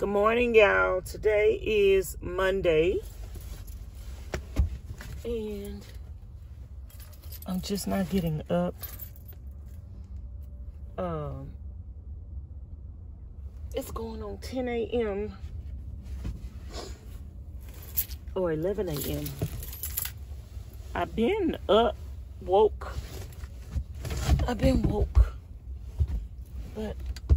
Good morning, y'all. Today is Monday, and I'm just not getting up. It's going on 10 a.m. or 11 a.m. I've been woke, but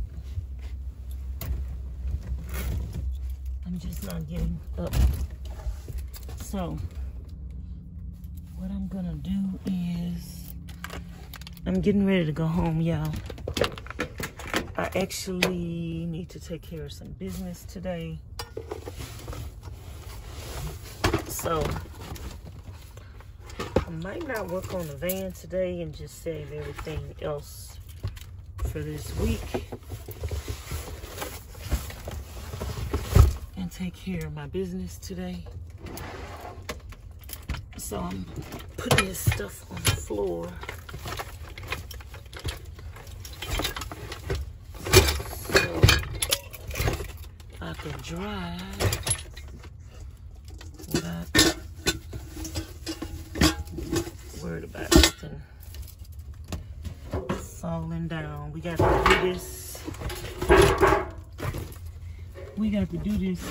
I'm just not getting up. So what I'm gonna do is I'm getting ready to go home, y'all. I actually need to take care of some business today. So I might not work on the van today and just save everything else for this week and take care of my business today. So I'm putting this stuff on the floor. So I can dry without worried about nothing falling down. We got to do this. We got to do this.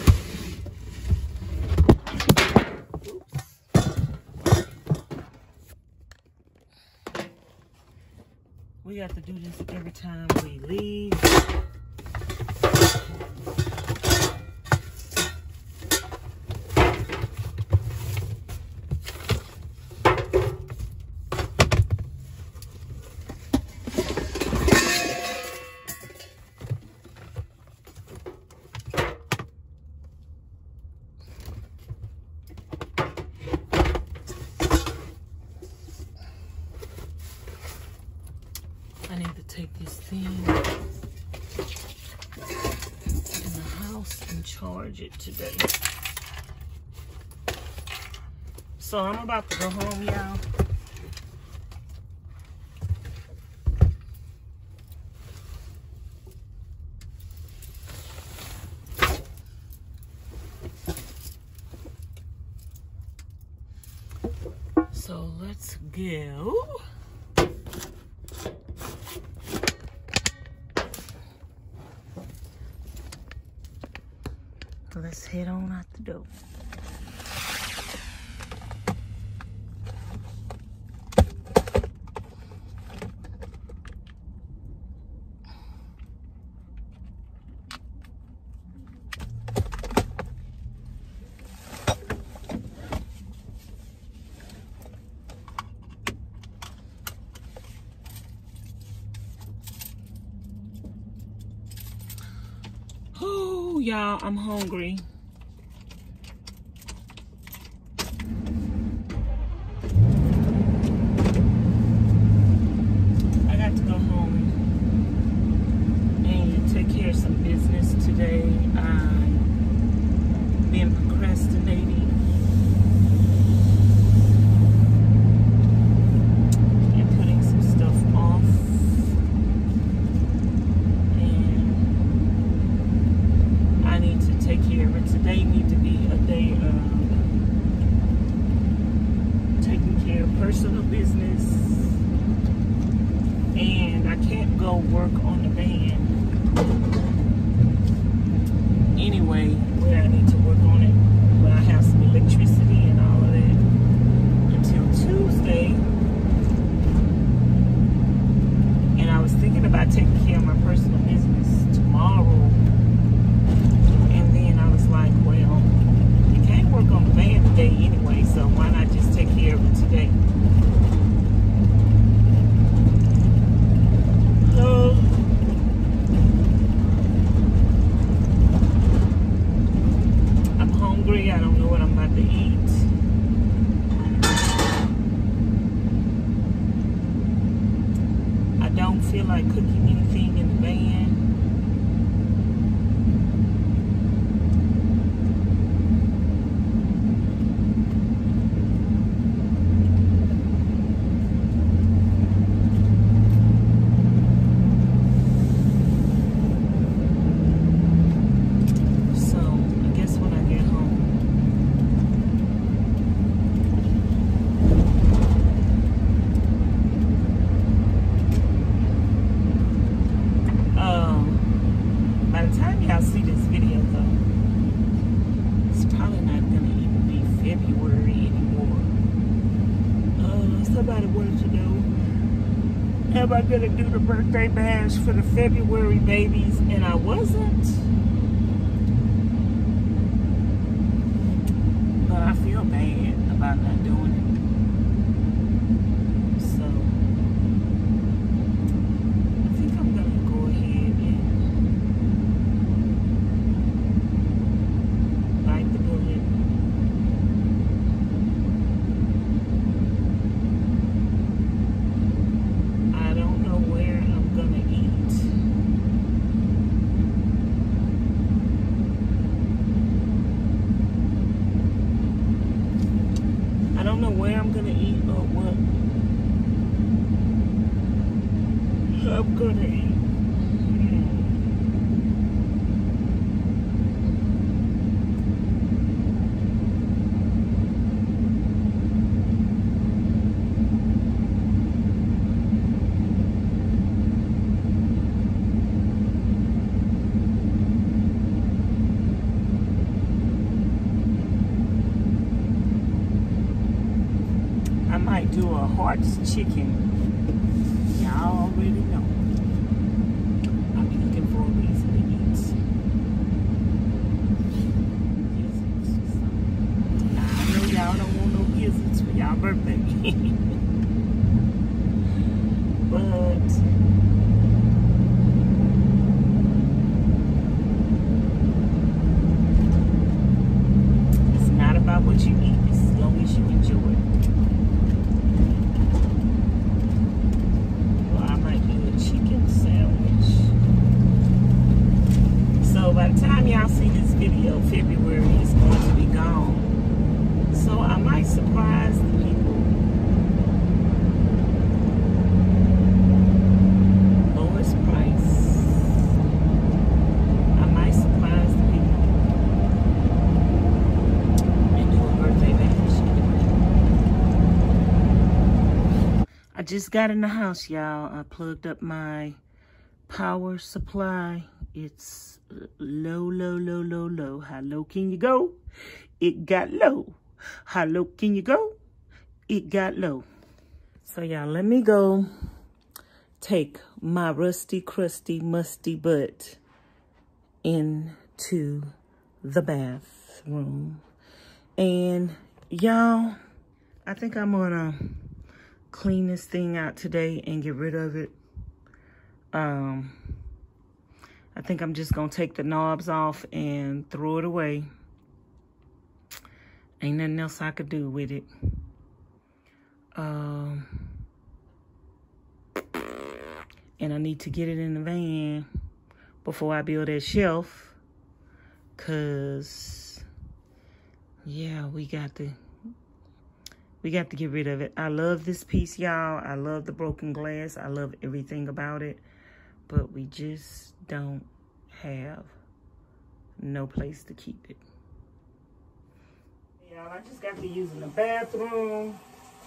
We got to do this every time we leave. I need to take this thing in the house and charge it today. So I'm about to go home, y'all. So let's go. Let's head on out the door. Oh, y'all, I'm hungry. I got to go home and take care of some business today. I've been procrastinating and putting some stuff off. Take care of it. Today need to be a day of taking care of personal business, and I can't go work on the van anyway where I need to work on it, where I have some electricity and all of that until Tuesday. And I was thinking about taking care of my personal business tomorrow. Like, well, you can't work on the van today anyway, so why not just take care of it today? Somebody wanted to know, am I gonna do the birthday bash for the February babies? And I wasn't. But I feel bad about not doing it. So I think I'm gonna go ahead and bite the bullet. I don't know where I'm gonna eat. I don't know where I'm gonna eat or what I'm gonna eat. I might do a Hearts chicken. Y'all already know. I'll be looking for a reason to eat. Gizzards. I know y'all don't want no gizzards for y'all birthday. But it's not about what you eat, as long as you enjoy it. By the time y'all see this video, February is going to be gone. So I might surprise the people. Lowest price. I might surprise the people and do a birthday bash. I just got in the house, y'all. I plugged up my power supply. It's low, low, low, low, low. How low can you go? It got low. How low can you go? It got low. So y'all, let me go take my rusty, crusty, musty butt into the bathroom. And y'all, I think I'm gonna clean this thing out today and get rid of it. I think I'm just gonna take the knobs off and throw it away. Ain't nothing else I could do with it. And I need to get it in the van before I build that shelf. Cause yeah, we got to get rid of it. I love this piece, y'all. I love the broken glass. I love everything about it. But we just don't have no place to keep it. Y'all, I just got to using the bathroom.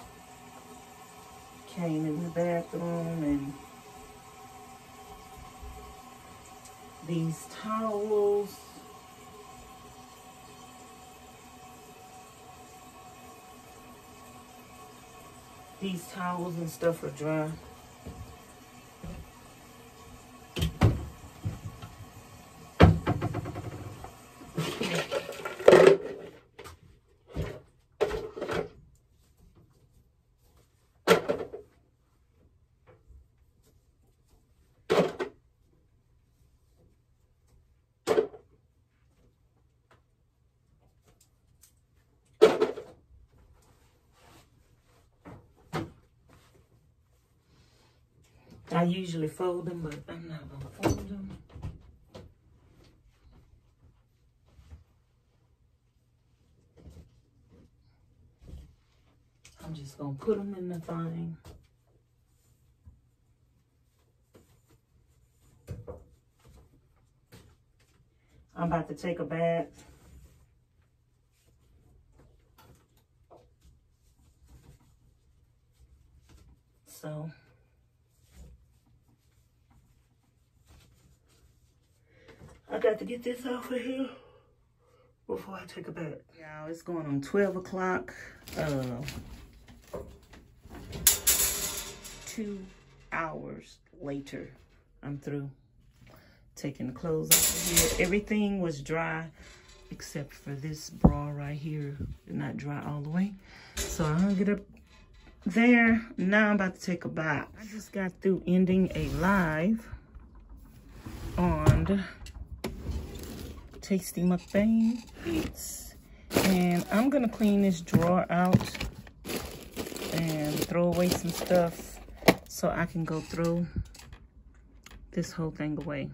Came in the bathroom and these towels. These towels and stuff are dry. I usually fold them, but I'm not gonna fold them. I'm just gonna put them in the thing. I'm about to take a bath. So I got to get this off of here before I take a bath. Y'all, it's going on 12 o'clock. 2 hours later, I'm through taking the clothes off of here. Everything was dry except for this bra right here. Not dry all the way. So I hung it up there. Now I'm about to take a bath. I just got through ending a live on Tasty Mukbang Eats. And I'm gonna clean this drawer out and throw away some stuff so I can go through this whole thing away.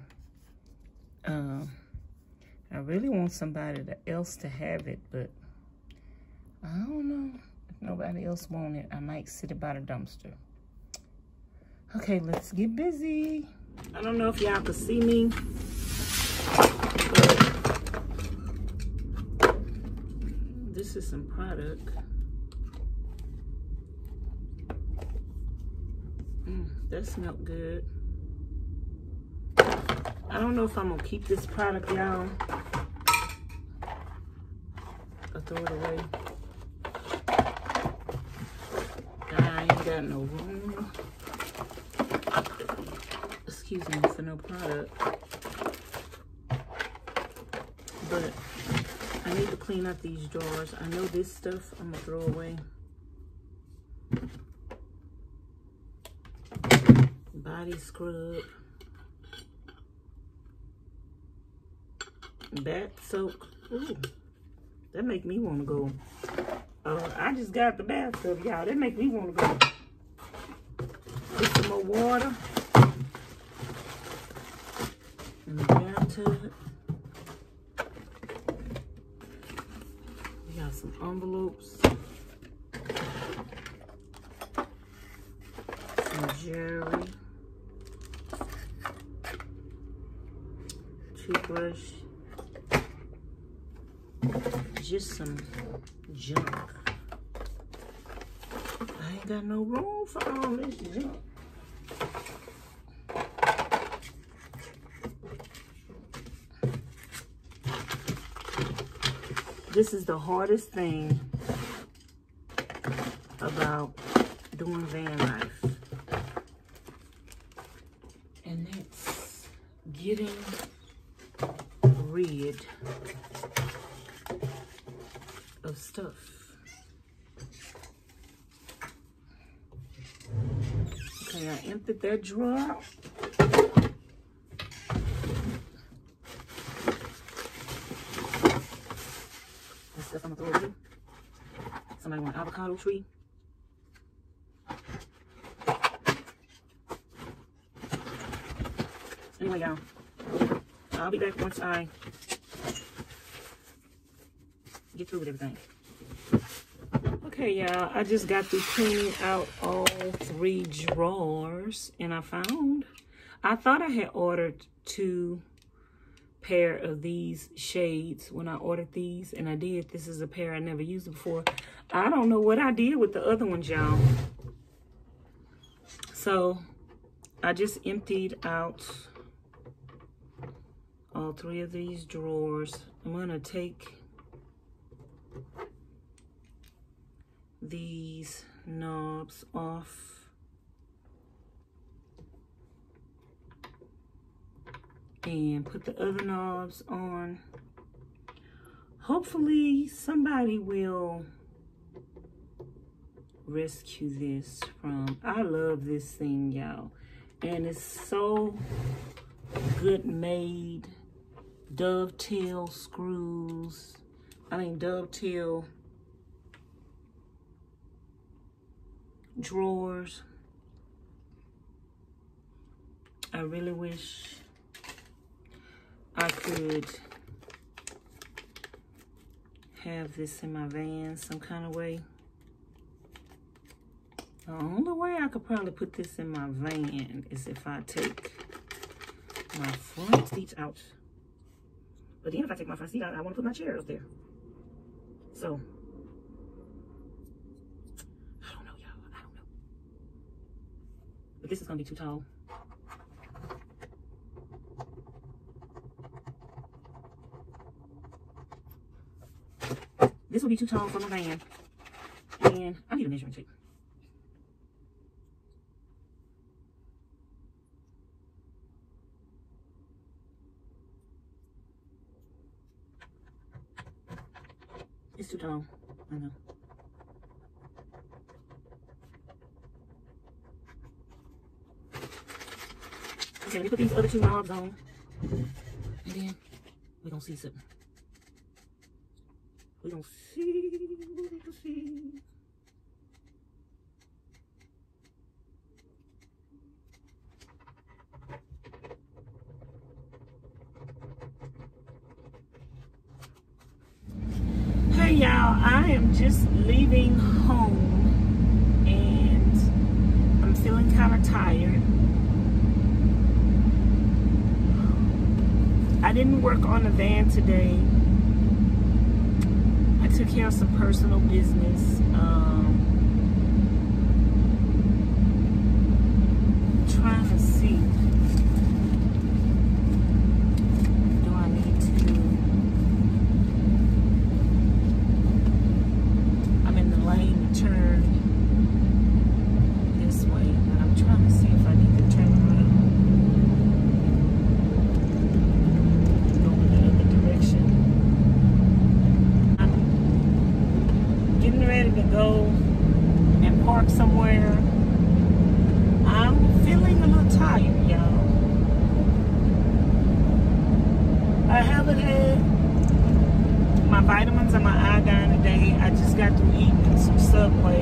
I really want somebody else to have it, but I don't know. If nobody else wants it, I might sit it by the dumpster. Okay, let's get busy. I don't know if y'all can see me, but this is some product. That smelled good. I don't know if I'm gonna keep this product, y'all, or throw it away. I ain't got no room, excuse me, for no product. But I need to clean up these drawers. I know this stuff I'm gonna throw away. Body scrub. Bath soak. Ooh, that make me want to go. I just got the bathtub, y'all. That make me want to go. Put some more water in the bathtub. We got some envelopes, some jewelry, toothbrush. Just some junk. I ain't got no room for all this junk. This is the hardest thing about doing van life. And it's getting rid of stuff. Okay, I emptied that drawer. This stuff I'm gonna throw away. Somebody want an avocado tree. Anyway, y'all, I'll be back once I get through with everything. Okay, y'all, I just got through cleaning out all 3 drawers, and I thought I had ordered 2 pair of these shades when I ordered these, and I did. This is a pair I never used before. I don't know what I did with the other ones, y'all. So I just emptied out all 3 of these drawers. I'm gonna take these knobs off and put the other knobs on. Hopefully somebody will rescue this from, I love this thing, y'all, and it's so good made. Dovetail screws, dovetail drawers. I really wish I could have this in my van some kind of way. The only way I could probably put this in my van is if I take my front seats out. But then if I take my front seat out, I want to put my chair up there. So, I don't know, y'all. I don't know. But this is going to be too tall. This will be too tall for my van. And I need a measuring tape. It's too tall. I know. Okay, let me put these other two knobs on. And then we're gonna see something. We're gonna see. Hey y'all, I am just leaving home and I'm feeling kind of tired. I didn't work on the van today. I took care of some personal business. Trying to see. Do I need to? I'm in the lane to turn this way, but I'm trying to see if I need to turn around. To go and park somewhere. I'm feeling a little tired, y'all. I haven't had my vitamins and my iodine today. I just got through eating some Subway.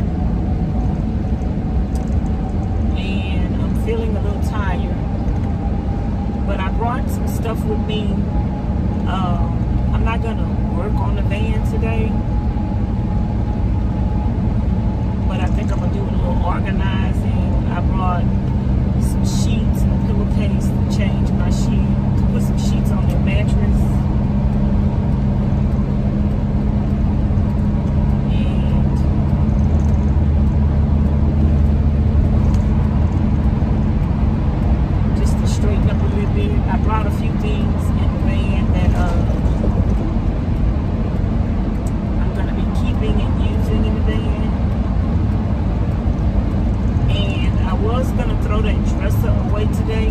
And I'm feeling a little tired. But I brought some stuff with me. I'm not gonna work on the van today. I think I'm gonna do a little organizing. I brought some sheets and a pillowcase to change my sheet, to put some sheets on the mattress. And just to straighten up a little bit. I brought a few things in the van that I'm gonna be keeping and using in the van. I was gonna throw that dresser away today.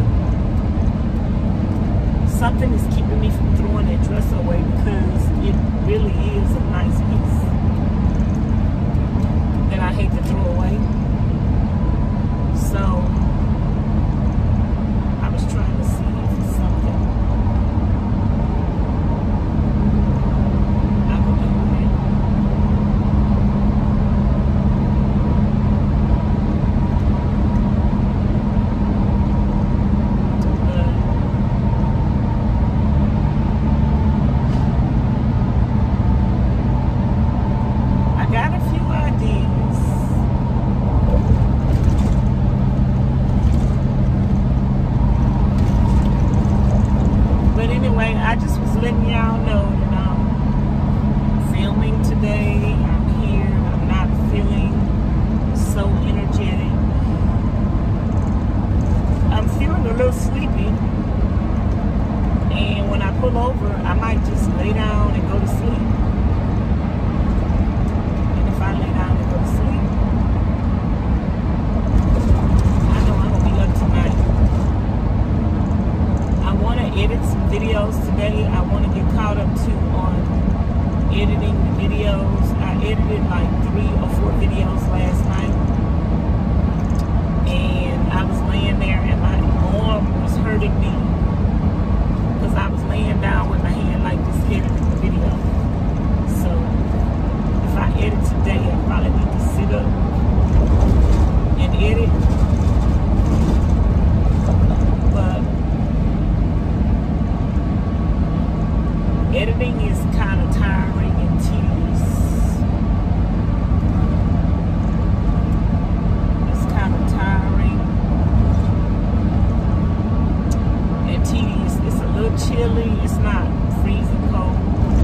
Something is keeping me from throwing that dresser away because it really is a nice piece that I hate to throw away. So I was trying to see if it's something I could do with it. I just was letting y'all know that I'm filming today. I'm here. I'm not feeling so energetic. I'm feeling a little sleepy. And when I pull over, I might just lay down and go to sleep. And if I lay down and go to sleep, I know I'm going to be up tonight. I want to edit some videos today. I want to get caught up too on editing the videos. I edited like 3 or 4 videos last night. And I was laying there and my arm was hurting me because I was laying down with my hand like this editing the video. So if I edit today, I probably need to sit up and edit. Editing is kind of tiring and tedious. It's kind of tiring and tedious. It's a little chilly. It's not freezing cold.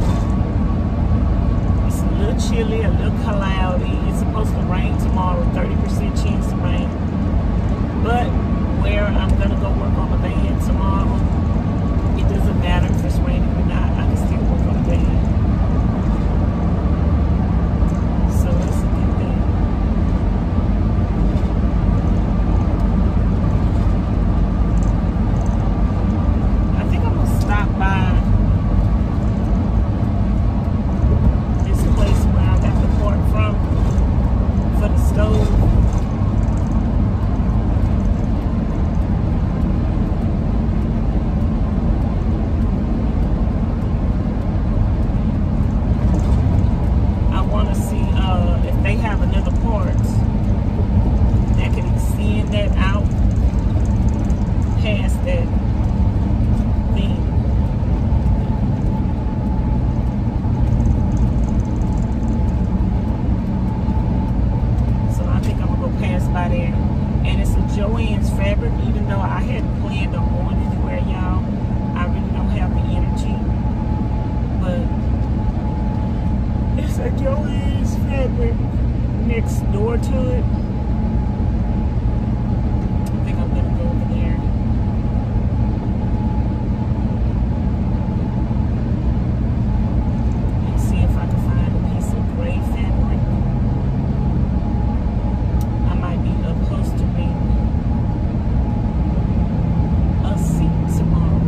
It's a little chilly, a little cloudy. It's supposed to rain tomorrow, 30% chance of rain. But where I'm going to go work on the van tomorrow, it doesn't matter if it's raining or not. I can still work on the van. So that's a good thing. I think I'm going to stop by this Joann's Fabric next door to it. I think I'm gonna go over there. And see if I can find a piece of gray fabric. I might be upholstering a seat tomorrow.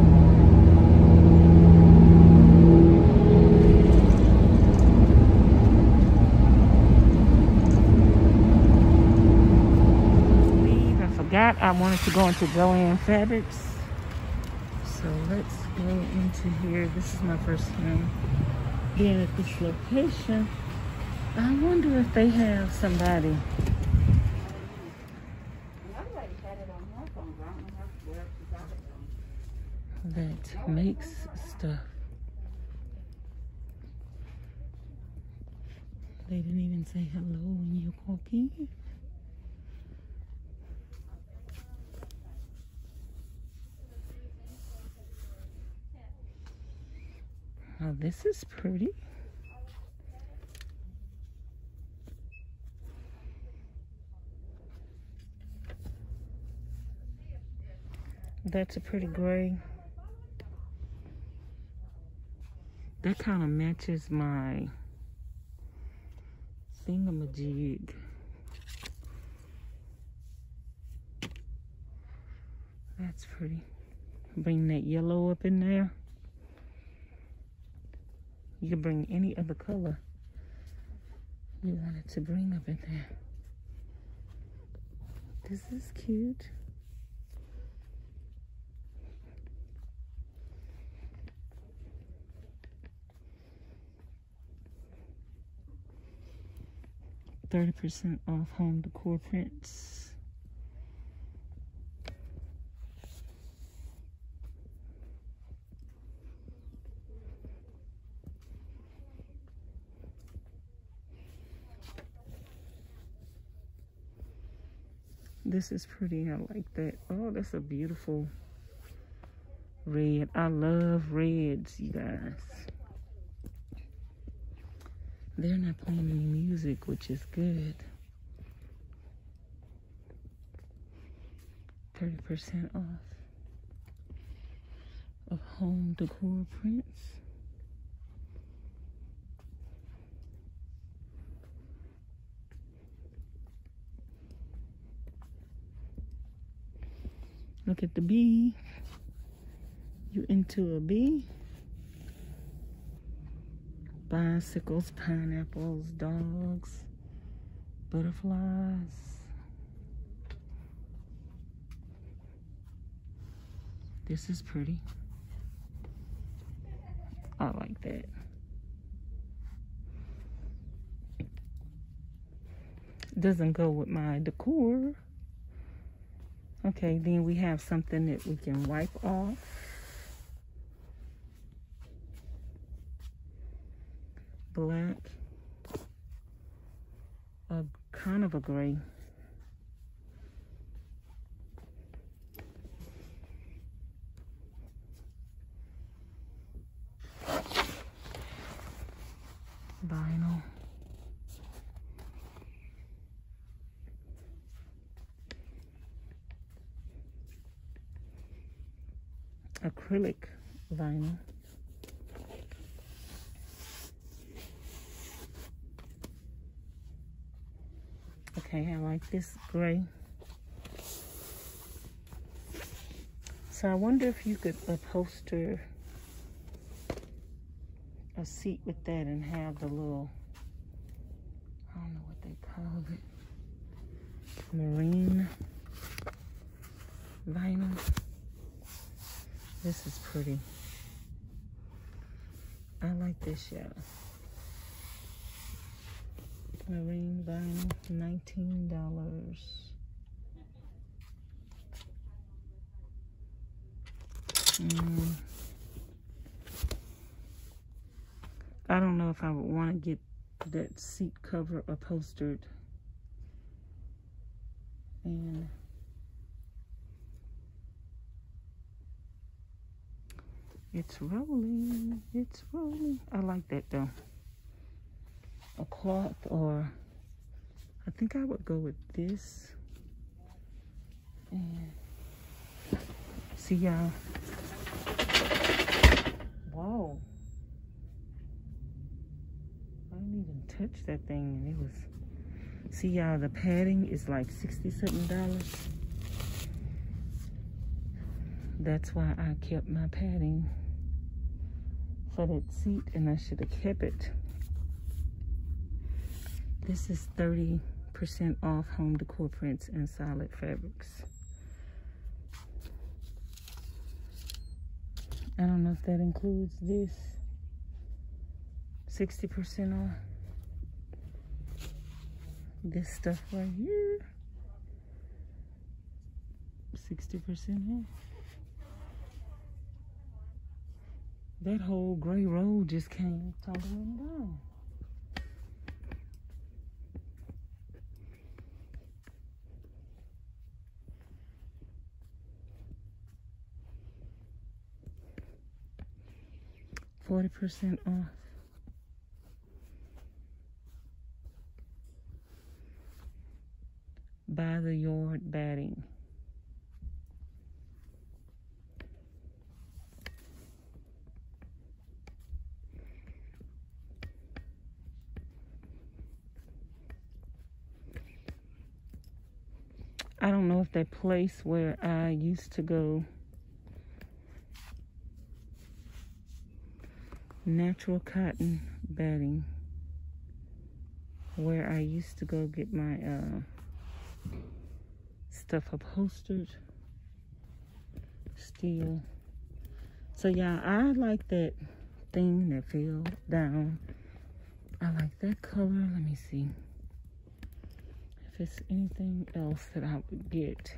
I wanted to go into Joann Fabrics, so let's go into here. This is my first time being at this location. I wonder if they have somebody that makes stuff. They didn't even say hello when you walk in. Oh, this is pretty. That's a pretty gray. That kind of matches my thingamajig. That's pretty. Bring that yellow up in there. You can bring any other color you wanted to bring up in there. This is cute. $30% off home decor prints. This is pretty. I like that. Oh, that's a beautiful red. I love reds, you guys. They're not playing any music, which is good. 30% off of home decor prints. Look at the bee. You into a bee? Bicycles, pineapples, dogs, butterflies. This is pretty. I like that. Doesn't go with my decor. Okay, then we have something that we can wipe off. Black. A kind of a gray. Vinyl. Acrylic vinyl. Okay, I like this gray. So I wonder if you could upholster a seat with that and have the little, I don't know what they call it, marine vinyl. This is pretty. I like this, y'all. Marine vinyl, $19. I don't know if I would want to get that seat cover upholstered. And it's rolling. It's rolling. I like that though. a cloth, or I think I would go with this. And see y'all. Whoa. I didn't even touch that thing, and it was, see y'all, the padding is like $60-something. That's why I kept my padding for that seat, and I should have kept it. This is 30% off home decor prints and solid fabrics. I don't know if that includes this. 60% off. This stuff right here. 60% off. That whole gray road just came tumbling down. %40 off. By the yard batting. I don't know if that place where I used to go, Natural Cotton Batting, where I used to go get my stuff upholstered, still. So yeah, I like that thing that fell down. I like that color. Let me see if it's anything else that I would get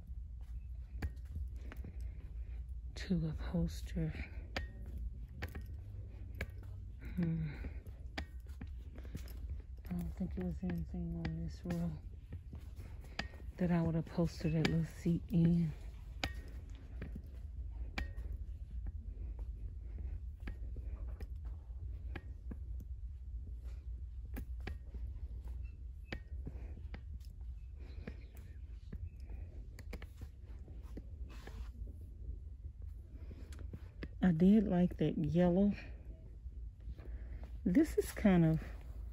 to upholster. I don't think there was anything on this row that I would upholster that little seat in. I did like that yellow. This is kind of,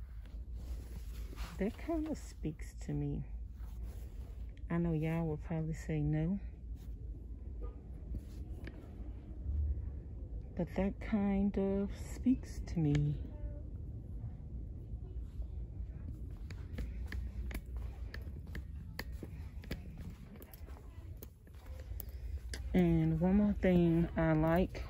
that kind of speaks to me. I know y'all will probably say no, but that kind of speaks to me. And one more thing I like,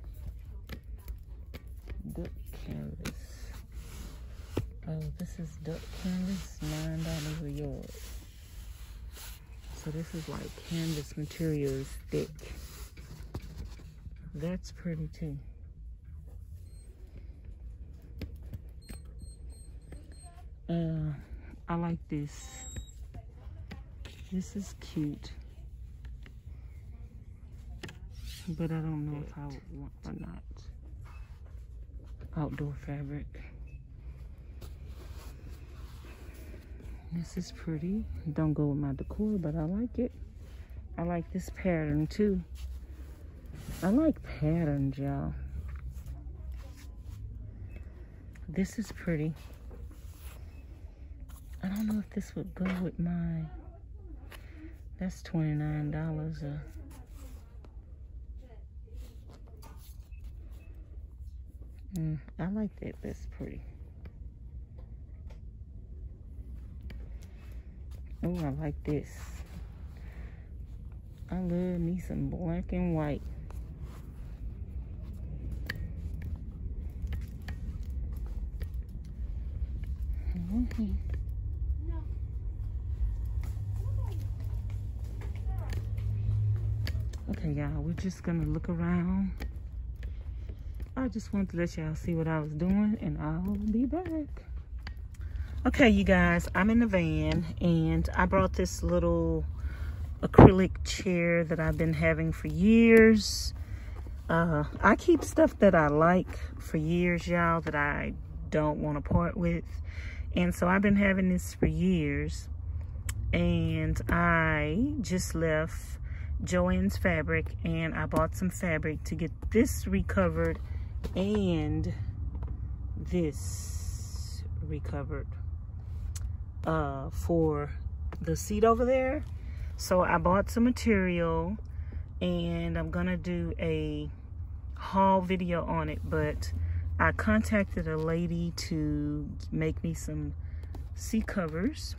duck canvas. Oh, this is duck canvas, $9 a yard. So this is like canvas material, is thick. That's pretty too. I like this. This is cute. But I don't know if I would want or not. Outdoor fabric. This is pretty. Don't go with my decor, but I like it. I like this pattern too. I like patterns, y'all. This is pretty. I don't know if this would go with my, that's $29. I like that. That's pretty. Oh, I like this. I love me some black and white. Okay, y'all, we're just gonna look around. I just wanted to let y'all see what I was doing, and I'll be back. Okay, you guys, I'm in the van, and I brought this little acrylic chair that I've been having for years. I keep stuff that I like for years, y'all, that I don't want to part with. And so I've been having this for years, and I just left Joann's Fabric and I bought some fabric to get this recovered and this recovered for the seat over there. So I bought some material and I'm gonna do a haul video on it, but I contacted a lady to make me some seat covers.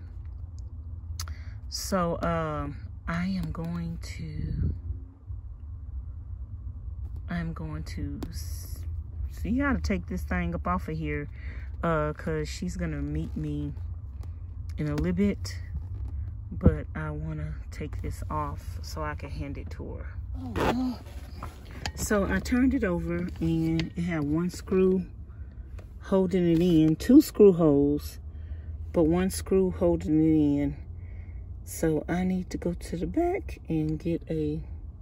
So I'm going to see how to take this thing up off of here, cause she's gonna meet me in a little bit, but I wanna take this off so I can hand it to her. Oh. So I turned it over and it had one screw holding it in, 2 screw holes, but 1 screw holding it in. So I need to go to the back and get a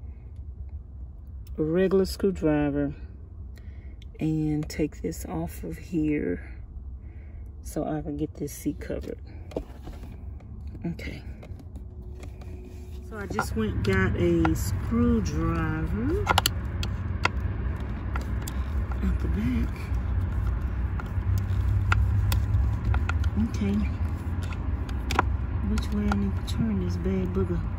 regular screwdriver and take this off of here so I can get this seat covered. Okay. So I just went and got a screwdriver at the back. Okay. Which way I need to turn this bad booger?